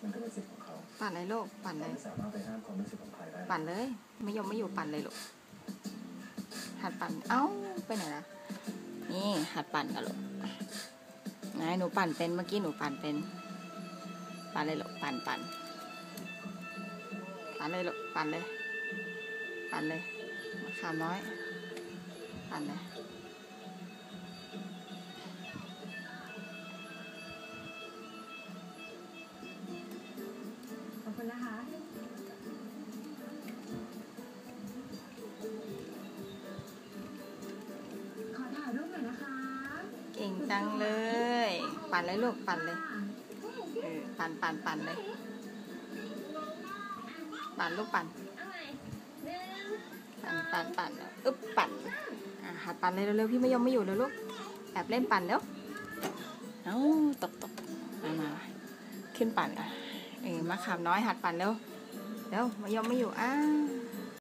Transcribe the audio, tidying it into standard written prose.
มันก็เป็นสิทธิ์ของเขาปั่นเลยลูกปั่นเลยไม่สามารถไปห้ามความรู้สึกของใครได้ปั่นเลยไม่อยู่ปั่นเลยลูกหัดปั่นเอ้าไปไหนล่ะนี่หัดปั่นกันลูกไงหนูปั่นเป็นเมื่อกี้หนูปั่นเป็นปั่นเลยลูกปั่นเลยลูกปั่นเลยมะขามน้อยปั่นเลยขอบคุณนะคะขอถ่ายรูปหน่อยนะคะเก่งจังเลยปั่นเลยลูกปั่นเลยปั่นเลยปั่นลูกปั่นอึ๊บปั่นหัดปั่นเลยเร็วๆพี่ไม่อยู่เลยลูกแอบเล่นปั่นเร็วเอ้าตกมาขึ้นปั่นมะขามน้อยหัดปั่นเร็วไม่อยู่